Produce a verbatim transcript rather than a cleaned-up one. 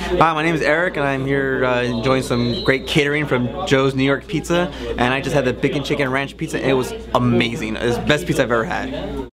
Hi, my name is Eric, and I'm here uh, enjoying some great catering from Joe's New York Pizza. And I just had the bacon chicken ranch pizza, and it was amazing. It's the best pizza I've ever had.